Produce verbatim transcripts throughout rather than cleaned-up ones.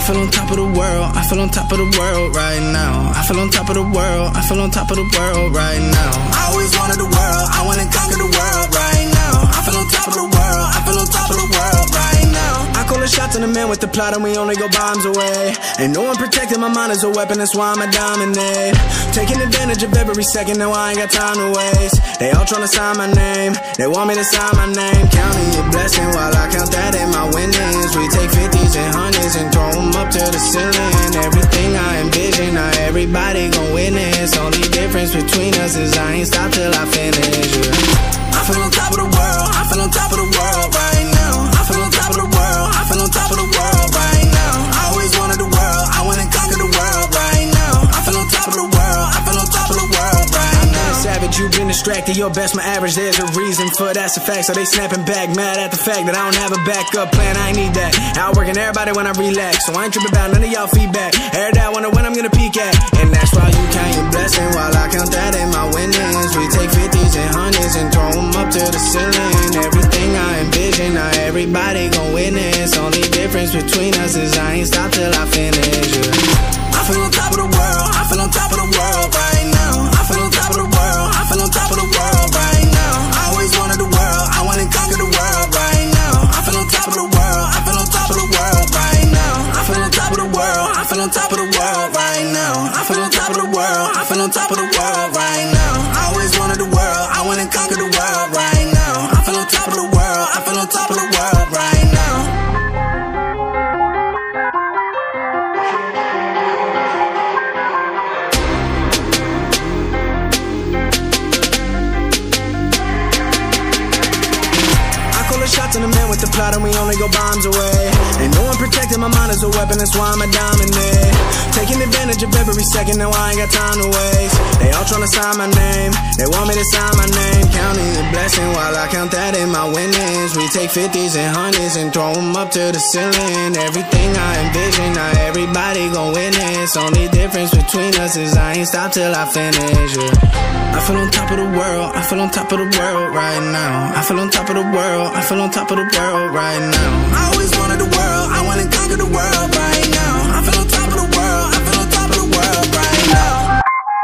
feel on top of the world, I feel on top of the world right now. I feel on top of the world, I feel on top of the world right now. I always wanted the world, I wanna conquer the world right now. I feel on top of the world, I feel on top of the world right now. I call the shots on the man with the plot and we only go bombs away. Ain't no one protecting my mind as a weapon, that's why I'ma dominate. Taking advantage of every second, now I ain't got time to waste. They all tryna sign my name, they want me to sign my name. Counting your blessing while I count that in my winnings. We take fifties and hundreds and throw them up to the ceiling. Everything I envision, now everybody gon' witness. Only difference between us is I ain't stop till I finish, yeah. I feel on top of the world, I feel on top of the world right now. I feel on top of the world, I feel on top of the world right now. I always wanted the world, I wanna conquer the world right now. I feel on top of the world, I feel on top of the world right now. Savage, you've been distracted, your best my average, there's a reason for that's a fact. So they snapping back, mad at the fact that I don't have a backup plan, I ain't need that. Outworking everybody when I relax, so I ain't tripping about none of y'all feedback. Every day I wonder when I'm gonna peak at, and that's why you count your blessing while I count that in my winnings. We take fifties and hundreds and throw them up to the ceiling. Everything I envision, now everybody gon' witness. Only difference between us is I ain't stop till I finish, yeah. I feel on top of the world, I feel on top of the world right now. I feel on top of the world, I feel on top of the world right now. I always wanted the world, I wanna conquer the world right now. I feel on top of the world, I feel on top of the world right now. I feel on top of the world, I feel on top of the world right now. I feel on top of the world, I feel on top of the world right now. I always wanted the world, I wanna conquer the world right now. I feel on top of the world, I feel on top of the world right now. Shots on the man with the plot and we only go bombs away. Ain't no one protecting my mind as a weapon, that's why I'ma dominate. Taking advantage of every second, now I ain't got time to waste. They all tryna sign my name, they want me to sign my name. Counting your blessing while I count that in my winnings. We take fifties and hundreds and throw them up to the ceiling. Everything I envision, now everybody gon' witness. Only difference between us is I ain't stop till I finish, yeah. I feel on top of the world, I feel on top of the world right now. I feel on top of the world, I feel on top of the world right now. I always wanted the world, I wanna conquer the world right now. I feel on top of the world, I feel on top of the world right now.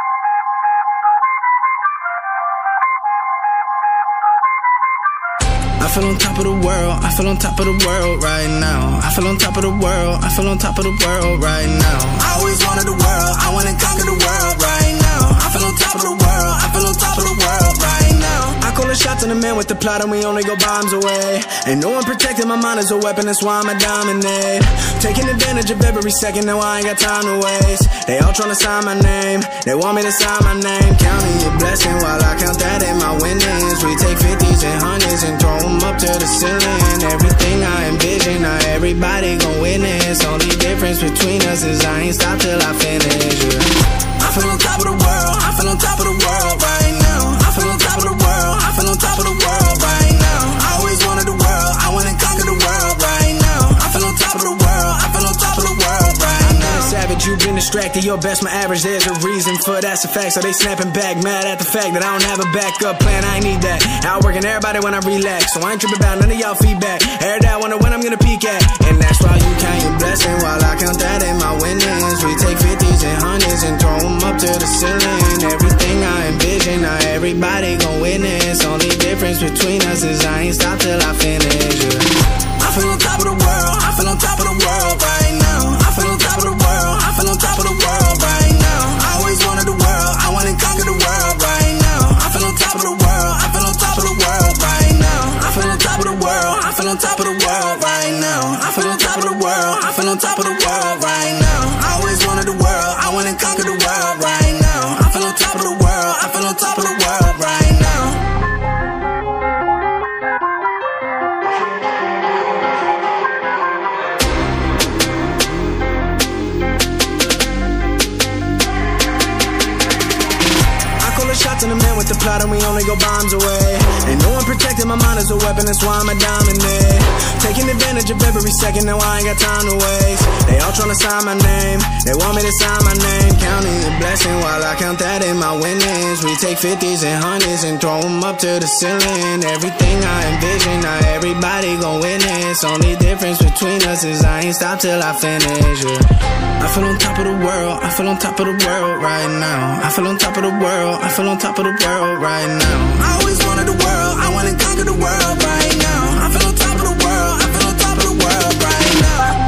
I feel on top of the world, I feel on top of the world right now. I feel on top of the world, I feel on top of the world right now. I always wanted the world, I wanna conquer the world right now. I feel on top of the world, I feel on top of the world right now. I call the shots on the man with the plot and we only go bombs away. Ain't no one protecting my mind as a weapon, that's why I'ma dominate. Taking advantage of every second, now I ain't got time to waste. They all tryna sign my name, they want me to sign my name. Counting your blessing while I count that in my winnings. We take fifties and hundreds and throw them up to the ceiling. Everything I envision, now everybody gon' witness. Only difference between us is I ain't stop till I finish, yeah. I feel on top of the world, I feel on top of the world right now. I feel on top of the world, I feel on top of the world right now. I always wanted the world, I wanna conquer the world right now. I feel on top of the world, I feel on top of the world right now. Savage, you've been distracted, your best my average, there's a reason for that's a fact. So they snapping back, mad at the fact that I don't have a backup plan, I ain't need that. Outworking everybody when I relax, so I ain't tripping about none of y'all feedback. Every day I wonder when I'm gonna peak at, and that's why you count your blessing while I count that in my winnings. We take fifties and hundreds and throw them up to the ceiling. Everything I envision, now everybody gon' witness. Only difference between us is I ain't stop till I finish, yeah. I feel on top of the world, I feel on top of the world right now. I feel on top of the world, I feel on top of the world right now. I always wanted the world, I wanna conquer the world right now. I feel on top of the world, I feel on top of the world right now. I feel on top of the world, I feel on top of the world right now. I feel on top of the world, I feel on top of the world right now. I always wanted the world, I wanna conquer the world right now. I feel on top of the world, I feel on top of the world right now. plot and we only go bombs away. Ain't no one protecting my mind as a weapon, that's why I'm a dominate. Taking advantage of every second, now I ain't got time to waste. They all tryna sign my name, they want me to sign my name. Counting the blessing while I count that in my winnings. We take fifties and hundreds and throw them up to the ceiling. Everything I envision, now everybody gon' witness. Only difference between us is I ain't stop till I finish, yeah. I feel on top of the world, I feel on top of the world right now. I feel on top of the world, I feel on top of the world right now. I always wanted the world, I wanna conquer the world right now. I feel on top of the world, I feel on top of the world right now.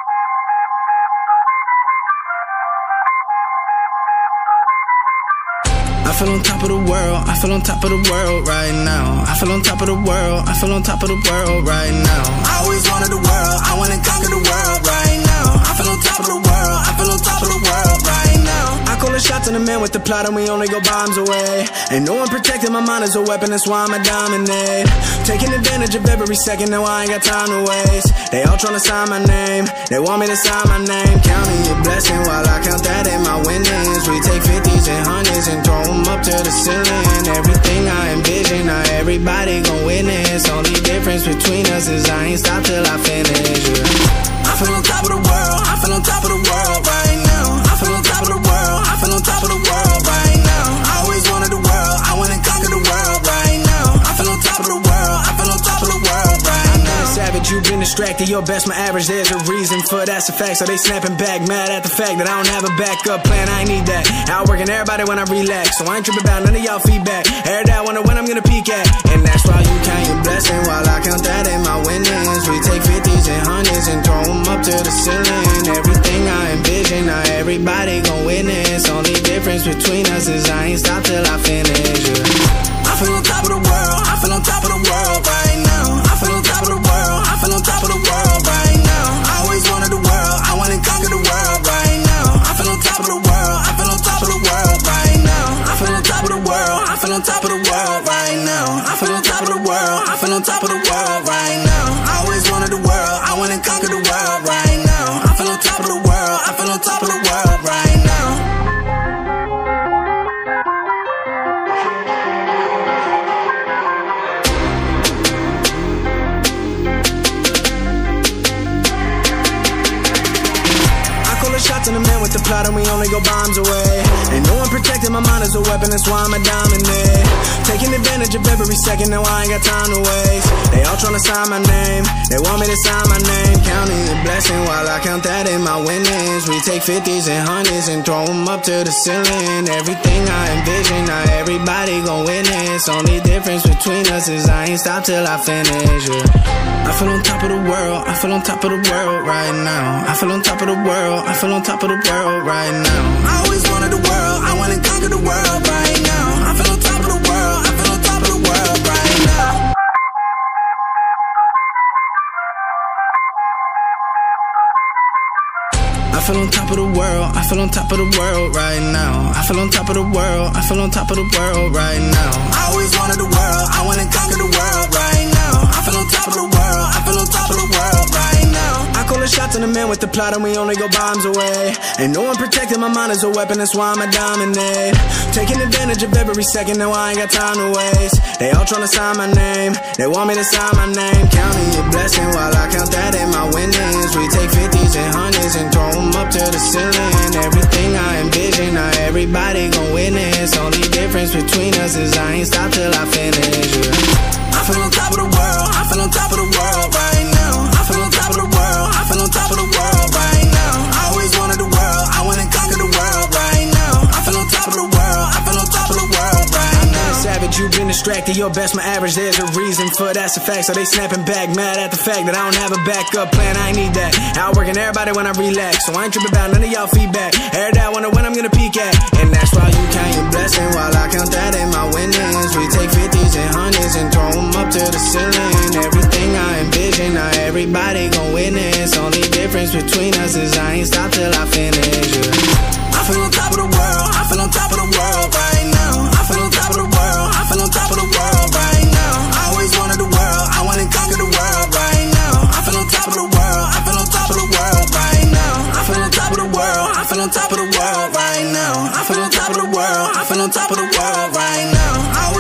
I feel on top of the world, I feel on top of the world right now. I feel on top of the world, I feel on top of the world right now. I always wanted the world, I wanna conquer the world right now. I feel on top of the world, I feel on top of the world right now. I call the shots on the man with the plot and we only go bombs away. Ain't no one protecting my mind as a weapon, that's why I'm a dominate. Taking advantage of every second, now I ain't got time to waste. They all tryna sign my name, they want me to sign my name. Counting your blessing while I count that in my winnings. We take fifties and hundreds and throw them up to the ceiling. Everything I envision, now everybody gon' witness. Only difference between us is I ain't stop till I finish, yeah. I feel on top of the world, I feel on top of the world right now. I feel on top of the world, I feel on top of the world right now. I always wanted the world, I wanna conquer the world right now. I feel on top of the world, I feel on top of the world right now. Savage, you've been distracted, your best, my average, there's a reason for that's a fact. So they snapping back, mad at the fact that I don't have a backup plan, I ain't need that. Outworking everybody when I relax, so I ain't tripping about none of y'all feedback. Heard that, wonder when I'm gonna peak at. And that's why you count your blessing while I count that in my winnings. We take fifties and hundreds and throw them up to the ceiling. Everything I envision, now everybody gon' witness. Only difference between us is I ain't stop till I finish, yeah. I feel on top of the world, I feel on top of the world right now. I feel on top of the world, I feel on top of the world right now. I always wanted the world, I wanna conquer the world right now. I feel on top of the world, I feel on top of the world right now. I feel on top of the world, I feel on top of the world right now. I feel on top of the world, I feel on top of the world right now. I always wanted the world, I wanna conquer the world right now. I feel on top of the world, I feel on top of the world right now. Shots on the man with the plot and we only go bombs away. Ain't no one protecting my mind as a weapon, that's why I'm a dominate. Taking advantage of every second, now I ain't got time to waste. They all tryna sign my name, they want me to sign my name. Counting the blessing while I count that in my winnings. We take fifties and hundreds and throw them up to the ceiling. Everything I envision, now everybody gon' witness. Only difference between us is I ain't stop till I finish, yeah. I feel on top of the world, I feel on top of the world right now. I feel on top of the world, I feel on top of the world right now. I always wanted the world, I wanna conquer the world right now. I feel on top of the world, I feel on top of the world right now. I feel on top of the world, I feel on top of the world right now. I feel on top of the world, I feel on top of the world right now. I always wanted the world, I wanna conquer the world right now. I feel on top of the world, I feel on top of the world right now. I call the shots on the man with the plot and we only go bombs away. Ain't no one protecting my mind as a weapon, that's why I'm a dominate. Taking advantage of every second, now I ain't got time to waste. They all tryna sign my name, they want me to sign my name. Counting your blessing while I count that in my winnings. We take fifties and hundreds and throw them up to the ceiling. Everything I envision, now everybody gon' witness. Only difference between us is I ain't stop till I finish, yeah. I feel on top of the world, I feel on top of the world right now. I feel on top of the world, I feel on top of the world right now. I always wanted the world, I wanna conquer the world right now. I feel on top of the world, I feel on top of the world right now. Savage, you've been distracted, your best, my average, there's a reason for that's a fact. So they snapping back, mad at the fact that I don't have a backup plan, I ain't need that. Outworking everybody when I relax, so I ain't tripping about none of y'all feedback. Heard that, wonder when I'm gonna peak at. And that's why you count your blessing while I count that in my winnings. We take fifties and hundreds and throw them up to the ceiling. Everything I envision, now everybody gon' witness. Only difference between us is I ain't stop till I finish, yeah. I feel on top of the world, I feel on top of the world right now. I feel on top of the world, I feel on top of the world right now. I always wanted the world, I wanna conquer the world right now. I feel on top of the world, I feel on top of the world right now. I feel on top of the world, I feel on top of the world right now. I feel on top of the world, I feel on top of the world right now. I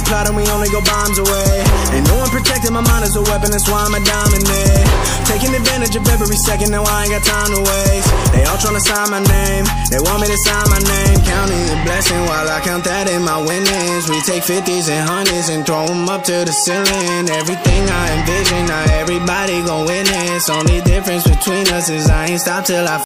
plotting, we only go bombs away. Ain't no one protecting my mind as a weapon, that's why I'm a dominate. Taking advantage of every second, now I ain't got time to waste. They all tryna sign my name, they want me to sign my name. Counting the blessing while I count that in my winnings. We take fifties and hundreds and throw them up to the ceiling. Everything I envision, now everybody gon' witness. Only difference between us is I ain't stopped till I